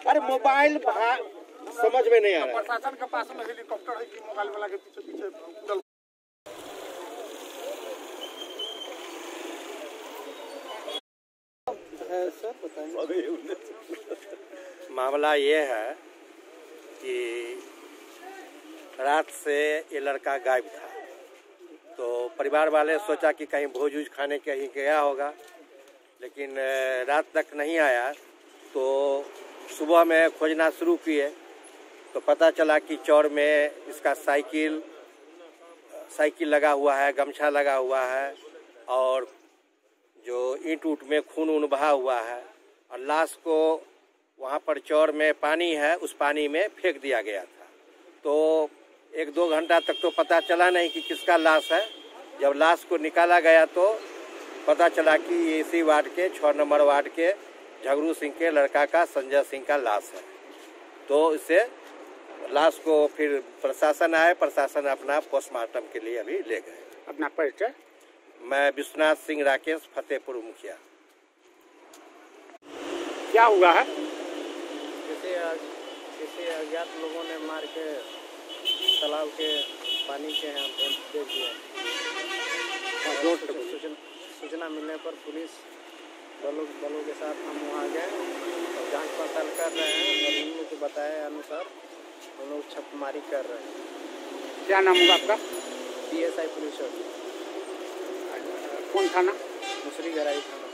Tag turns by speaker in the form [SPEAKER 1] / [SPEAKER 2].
[SPEAKER 1] अरे मोबाइल समझ में नहीं आ रहा।
[SPEAKER 2] प्रशासन के पास में हेलीकॉप्टर है कि मोबाइल वाला के पीछे पीछे
[SPEAKER 1] है सर, बताएंगे।
[SPEAKER 3] मामला ये है कि रात से ये लड़का गायब था, तो परिवार वाले सोचा कि कहीं भोज उज खाने कहीं गया होगा, लेकिन रात तक नहीं आया। तो सुबह में खोजना शुरू किए तो पता चला कि चौर में इसका साइकिल लगा हुआ है, गमछा लगा हुआ है और जो ईंट उट में खून उन बहा हुआ है, और लाश को वहाँ पर चौर में पानी है, उस पानी में फेंक दिया गया था। तो 1-2 घंटा तक तो पता चला नहीं कि किसका लाश है। जब लाश को निकाला गया तो पता चला कि इसी वार्ड के 6 नंबर वार्ड के झगरू सिंह के लड़का का संजय सिंह का लाश है। तो इसे लाश को फिर प्रशासन आए, प्रशासन अपना पोस्टमार्टम के लिए अभी ले गए।
[SPEAKER 2] अपना परिचय?
[SPEAKER 3] मैं विश्वनाथ सिंह राकेश, फतेहपुर मुखिया।
[SPEAKER 2] क्या हुआ है?
[SPEAKER 4] किसी अज्ञात लोगों ने मार के तालाब के पानी के यहाँ दे दिया। सूचना मिलने पर पुलिस बलों के साथ हम वहाँ गए और जांच पड़ताल कर रहे हैं और उन लोग को बताए अनुसार हम लोग छापेमारी कर रहे हैं।
[SPEAKER 2] क्या नाम होगा आपका?
[SPEAKER 4] PSI police.
[SPEAKER 2] कौन थाना?
[SPEAKER 4] मुसरी गराई थाना।